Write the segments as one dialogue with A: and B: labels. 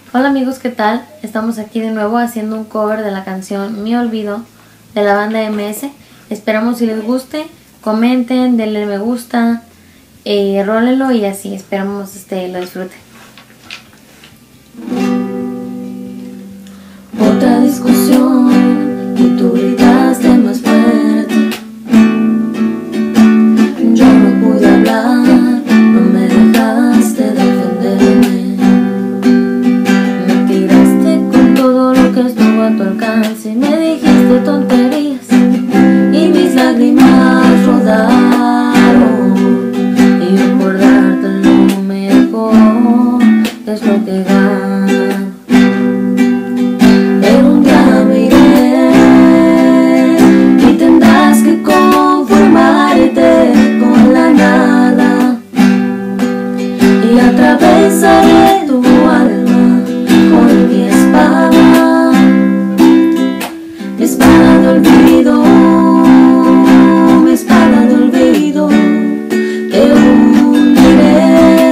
A: Hola amigos, ¿qué tal? Estamos aquí de nuevo haciendo un cover de la canción Mi Olvido de la banda MS. Esperamos si les guste, comenten, denle me gusta, rólenlo y así, esperamos lo disfruten.
B: Otra discusión y tú gritaste más fuerte. Yo no pude hablar, no me dejaste defenderme. Me tiraste con todo lo que estuvo a tu alcance. Me dijiste tonterías y mis lágrimas rodaron. Y yo por darte lo mejor es lo que gano. Atravesaré tu alma con mi espada de olvido, mi espada de olvido. Te hundiré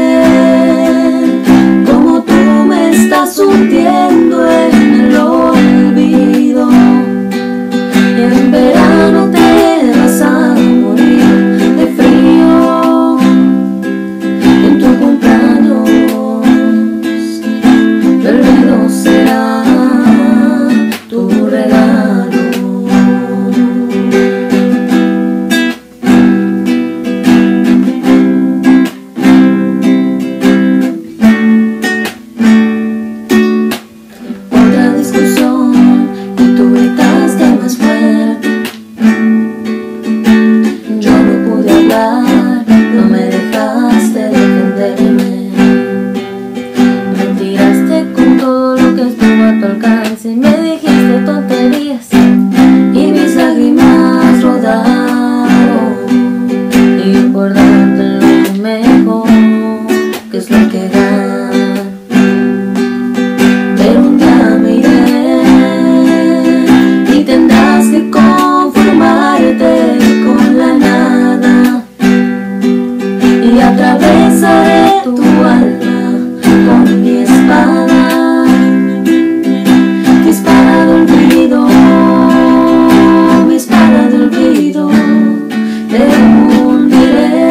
B: como tú me estás hundiendo en el olvido. Y en verano te vas a morir de frío en tu cumpleaños. Será tu regalo. Otra discusión y tú gritaste más fuerte. Yo no pude hablar, no me dejaste defenderme. Me tiraste con todo lo que estuvo a tu alcance. Me dijiste tonterías y mis lágrimas rodaron. Y por darte lo mejor, que es lo que gano. Pero un día me iré y tendrás que conformarte con la nada. Y atravesaré tu alma con mi espada de olvido, mi espada de olvido. Te hundiré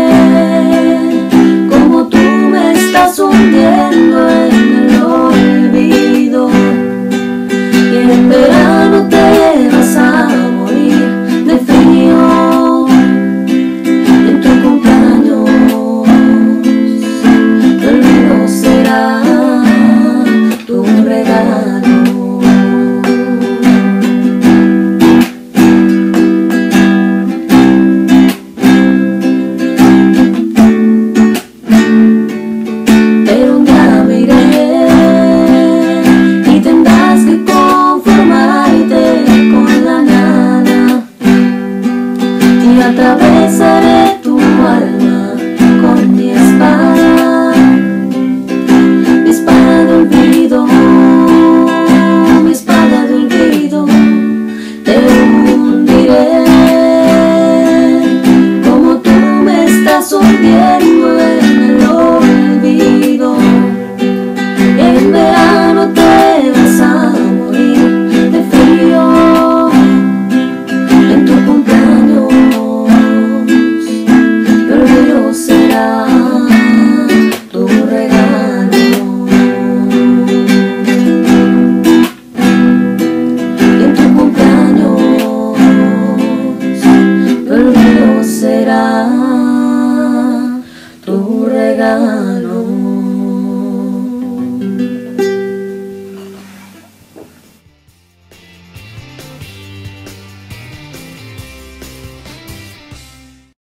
B: como tú me estás hundiendo en el olvido. Y en verano te vas a morir de frío en tu cumpleaños. El olvido será tu regalo. Atravesaré tu alma con mi espada de olvido, mi espada de olvido. Te hundiré como tú me estás hundiendo en el olvido. En verano te vas a morir de frío en tu cumpleaños. Será tu regalo. Y en tu cumpleaños el olvido será tu regalo.